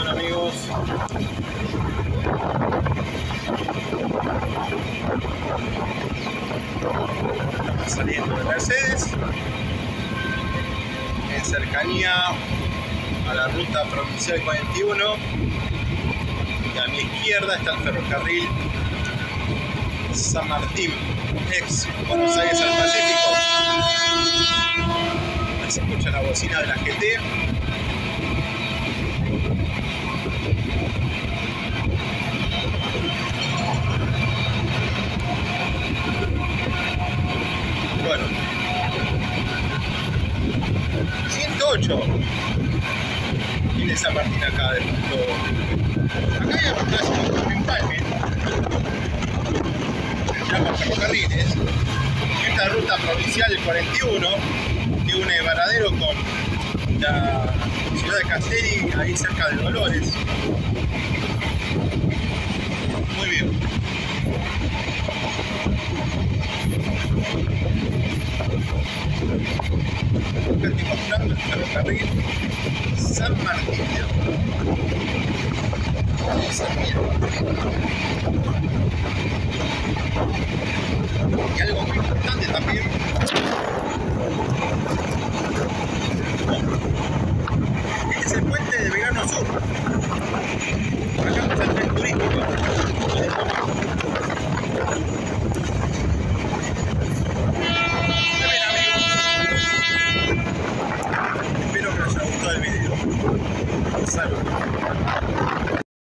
amigos? Estamos saliendo de Mercedes en cercanía a la ruta provincial 41 y a mi izquierda está el ferrocarril San Martín, ex Buenos Aires al Pacífico. Ahí se escucha la bocina de la GT. Bueno, 108 tiene San Martín acá de punto. Acá hay un clásico con empalme. Se llama ferrocarriles. Esta ruta provincial 41 que une Varadero con la ciudad de Castelli, ahí cerca de Dolores. Muy bien. Acá estoy mostrando el ferrocarril San Martín. San Martín.